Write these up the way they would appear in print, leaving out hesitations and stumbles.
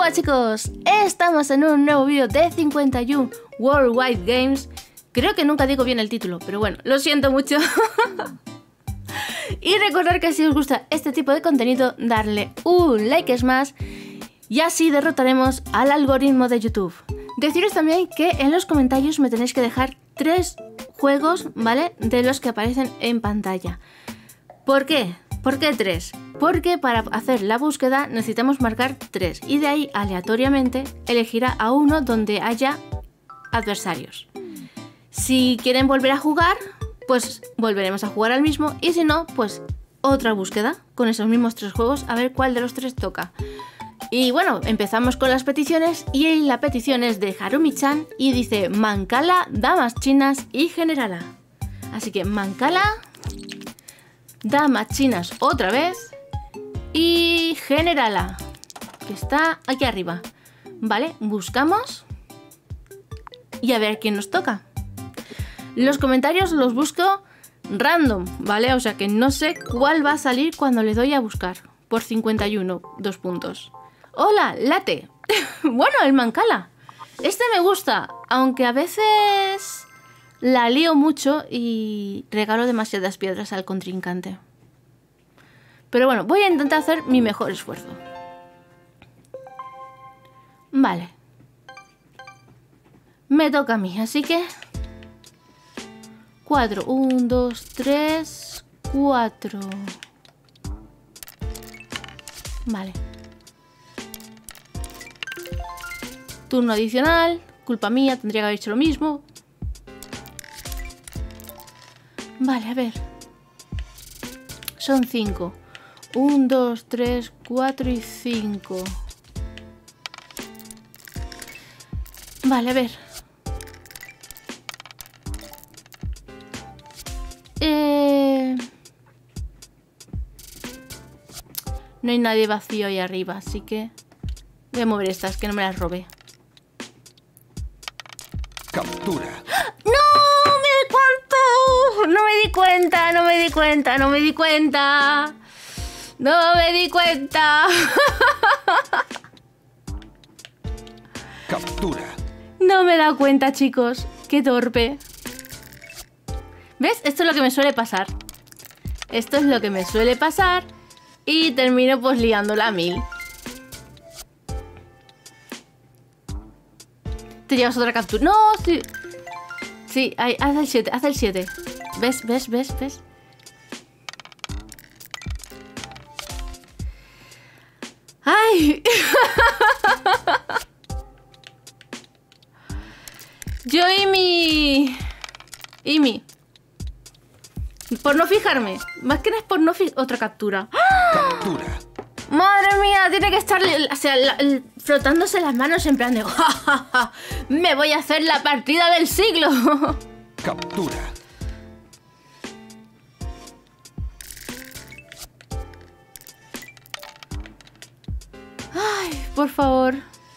Buah chicos, estamos en un nuevo vídeo de 51 Worldwide Games. Creo que nunca digo bien el título, pero bueno, lo siento mucho. Y recordar que si os gusta este tipo de contenido, darle un like es más, y así derrotaremos al algoritmo de YouTube. Deciros también que en los comentarios me tenéis que dejar 3 juegos, ¿vale? De los que aparecen en pantalla. ¿Por qué? ¿Por qué 3? Porque para hacer la búsqueda necesitamos marcar 3 y de ahí aleatoriamente elegirá a uno donde haya adversarios. Si quieren volver a jugar, pues volveremos a jugar al mismo, y si no, pues otra búsqueda con esos mismos 3 juegos, a ver cuál de los 3 toca. Y bueno, empezamos con las peticiones, y la petición es de Harumi-chan y dice Mancala, Damas Chinas y Generala. Así que Mancala, Damas Chinas otra vez y Generala, que está aquí arriba. Vale, buscamos y a ver quién nos toca. Los comentarios los busco random, ¿vale? O sea que no sé cuál va a salir cuando le doy a buscar. Por 51, 2 puntos. Hola, Late. Bueno, el Mancala. Este me gusta, aunque a veces la lío mucho y regalo demasiadas piedras al contrincante. Pero bueno, voy a intentar hacer mi mejor esfuerzo. Vale. Me toca a mí, así que 4, 1, 2, 3, 4. Vale. Turno adicional. Culpa mía, tendría que haber hecho lo mismo. Vale, a ver. Son 5. 1, 2, 3, 4 y 5. Vale, a ver. No hay nadie vacío ahí arriba, así que voy a mover estas, que no me las robé. Captura. ¡No! ¡Me di cuenta! ¡No me di cuenta! ¡No me di cuenta! ¡No me di cuenta! ¡No me di cuenta! Captura. No me he dado cuenta, chicos. ¡Qué torpe! ¿Ves? Esto es lo que me suele pasar. Esto es lo que me suele pasar. Y termino pues liándola a 1000. Te llevas otra captura. ¡No! Sí, sí, ahí, haz el 7, haz el 7. ¿Ves? ¿Ves? ¿Ves? ¿Ves? ¡Ay! Yo y mi... Por no fijarme. Más que nada es por no fijarme. Otra captura. Captura. Madre mía, tiene que estar, o sea, frotándose las manos en plan de ¡ja, ja, ja! Me voy a hacer la partida del siglo. Captura. Ay, por favor.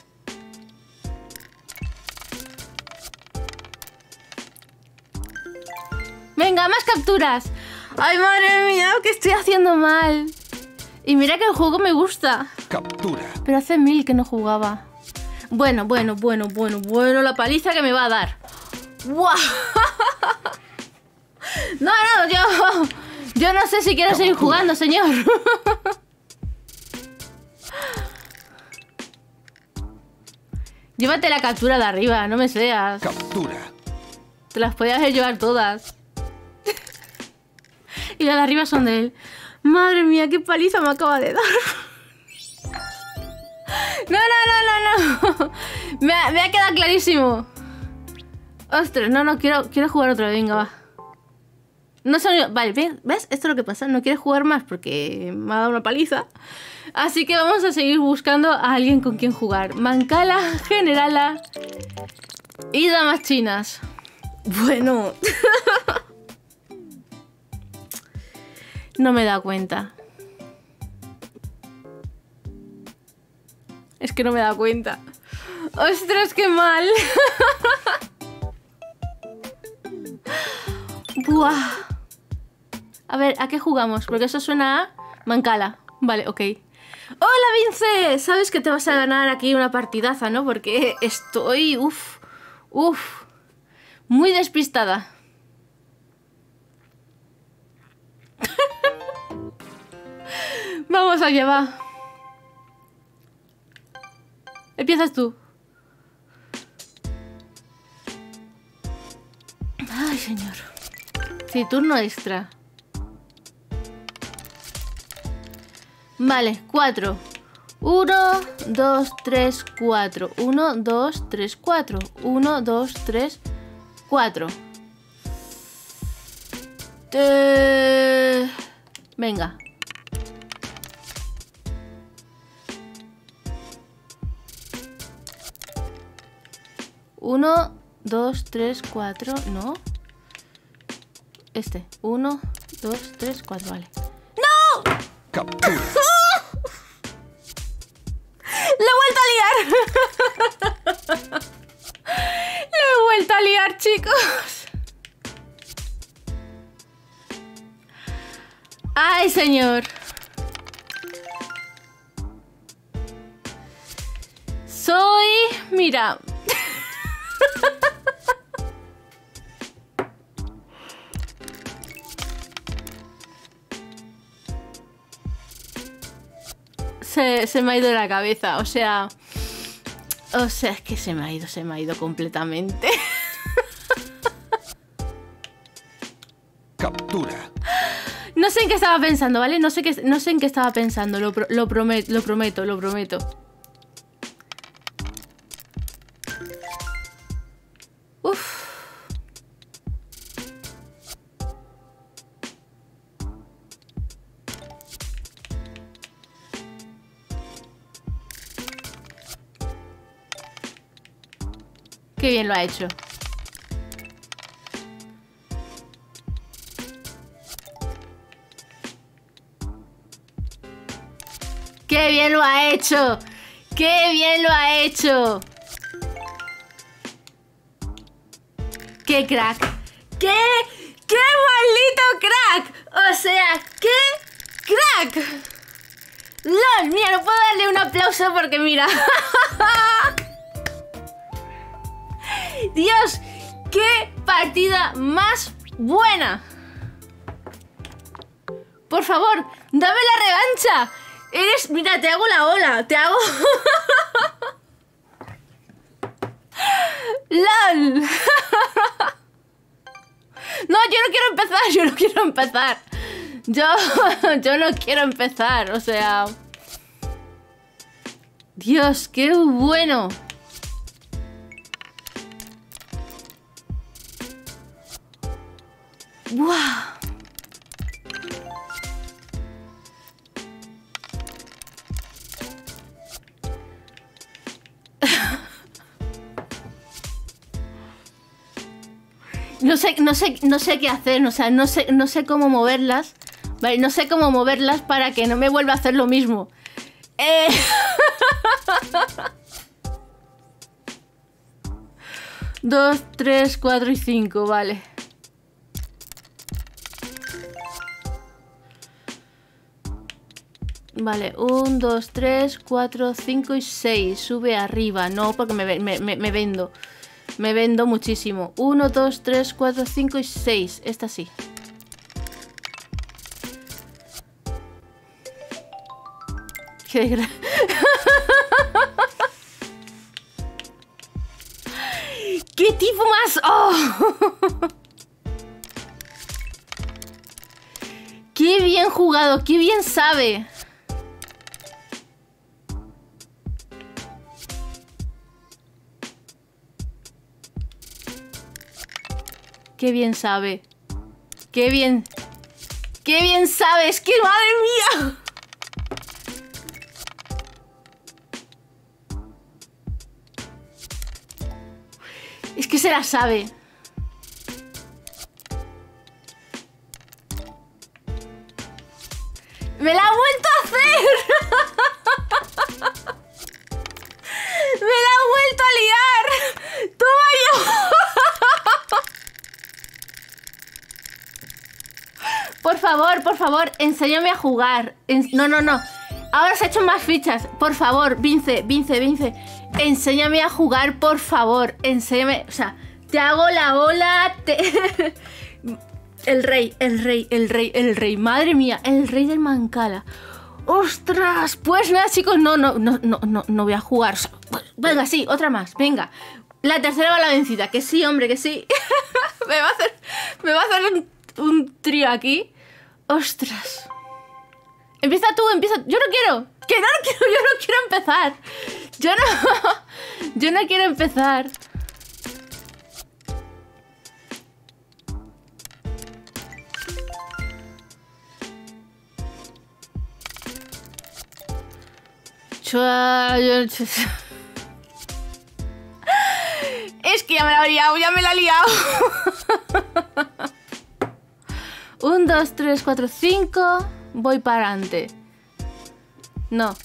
Venga, más capturas. Ay, madre mía, que estoy haciendo mal. Y mira que el juego me gusta. Captura. Pero hace 1000 que no jugaba. Bueno, la paliza que me va a dar. ¡Guau! No, yo no sé si quiero seguir jugando, señor. Llévate la captura de arriba, no me seas. Captura. Te las podías llevar todas. Y las de arriba son de él. Madre mía, qué paliza me acaba de dar. No. Me ha quedado clarísimo. Ostras, no, quiero jugar otra vez, venga, va. No sé, vale, ¿ves? Esto es lo que pasa, no quiero jugar más porque me ha dado una paliza. Así que vamos a seguir buscando a alguien con quien jugar. Mancala, Generala y Damas Chinas. Bueno. No me he dado cuenta. Es que no me he dado cuenta. ¡Ostras, qué mal! Buah. A ver, ¿a qué jugamos? Porque eso suena a Mancala. Vale, ok. ¡Hola, Vince! Sabes que te vas a ganar aquí una partidaza, ¿no? Porque estoy... muy despistada. Vamos allá, va. Empiezas tú. Ay, señor. Sí, turno extra. Vale, 4. 1, 2, 3, 4. 1, 2, 3, 4. 1, 2, 3, 4. Venga. Uno, 2, 3, 4. No. Este. 1, 2, 3, 4. Vale. ¡No! Captura. ¡Le he vuelto a liar! ¡Le he vuelto a liar, chicos! ¡Ay, señor! Soy... Mira... Se me ha ido de la cabeza, o sea, es que se me ha ido completamente. Captura. No sé en qué estaba pensando, ¿vale? No sé en qué estaba pensando, lo prometo. Uf. Qué bien lo ha hecho. ¡Qué bien lo ha hecho! ¡Qué bien lo ha hecho! ¡Qué crack! ¡Qué maldito crack! O sea, ¡qué crack! ¡Lol! Mira, no puedo darle un aplauso porque mira... ¡Dios! ¡Qué partida más buena! Por favor, dame la revancha. Mira, te hago la ola. Te hago... ¡Lol! No, yo no quiero empezar. Yo no quiero empezar. O sea... Dios, qué bueno. ¡Buah! No sé qué hacer, o sea, no sé cómo moverlas, ¿vale? No sé cómo moverlas para que no me vuelva a hacer lo mismo. 2, 3, 4 y 5, vale. Vale, 1, 2, 3, 4, 5 y 6. Sube arriba. No, porque me vendo. Me vendo muchísimo. 1, 2, 3, 4, 5 y 6. Esta sí. Qué desgracia. ¡Qué tipo más! ¡Oh! ¡Qué bien jugado! ¡Qué bien sabe! ¡Qué bien sabe! ¡Qué bien! ¡Qué bien sabe! ¡Es que madre mía! Es que se la sabe. ¡Me la ha vuelto a hacer! ¡Me la ha vuelto a liar! ¡Toma yo! Por favor, enséñame a jugar. No. Ahora se ha hecho más fichas. Por favor, Vince. Enséñame a jugar, por favor. Enséñame. O sea, te hago la ola. El rey. Madre mía, el rey del Mancala. ¡Ostras! Pues nada, chicos, no voy a jugar. Venga, sí, otra más, venga. La tercera va la vencida, que sí, hombre, que sí. me va a hacer un trío aquí. ¡Ostras! Empieza tú, empieza. Yo no quiero. Que no quiero, yo no quiero empezar. Yo no quiero empezar. Es que ya me la he liado, ya me la he liado. 1, 2, 3, 4, 5. Voy para adelante. No.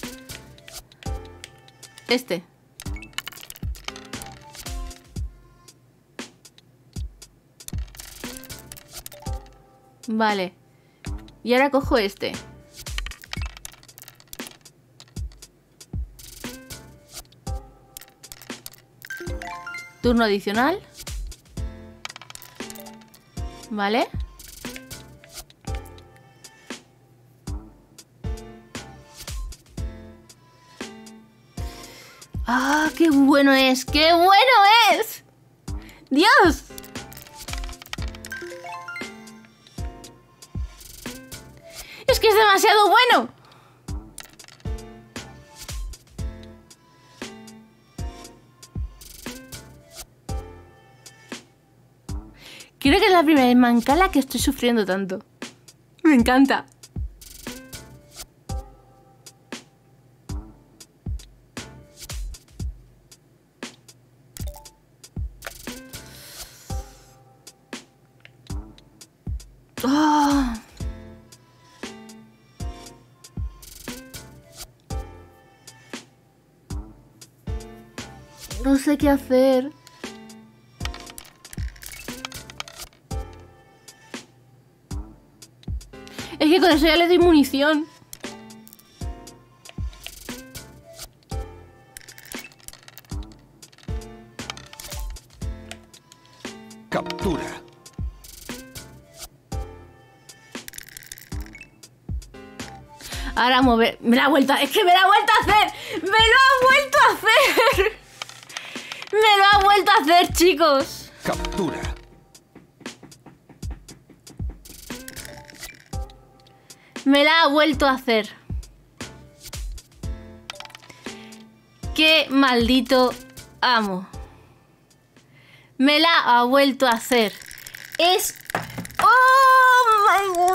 Este. Vale. Y ahora cojo este. Turno adicional. Vale. ¡Ah, qué bueno es! ¡Qué bueno es! ¡Dios! Es que es demasiado bueno. Creo que es la primera vez en Mancala que estoy sufriendo tanto. Me encanta. Oh. No sé qué hacer. Es que con eso ya le doy munición. Captura. Ahora mover. Me la ha vuelto a... Es que me la ha vuelto a hacer. Me lo ha vuelto a hacer. Me lo ha vuelto a hacer, chicos. Captura. Me la ha vuelto a hacer. Qué maldito amo. Me la ha vuelto a hacer. Es... ¡Oh, my God!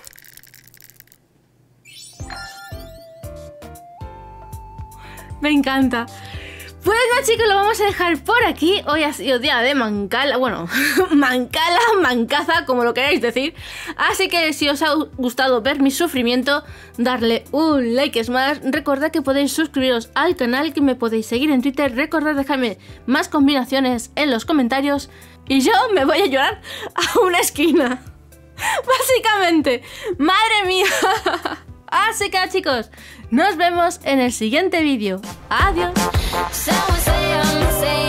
Me encanta. Pues nada, chicos, lo vamos a dejar por aquí. Hoy ha sido día de Mancala. Bueno, Mancala, Mancaza, como lo queráis decir. Así que si os ha gustado ver mi sufrimiento, darle un like es más. Recordad que podéis suscribiros al canal, que me podéis seguir en Twitter. Recordad dejarme más combinaciones en los comentarios. Y yo me voy a llorar a una esquina. Básicamente. ¡Madre mía! Así que chicos, nos vemos en el siguiente vídeo. Adiós.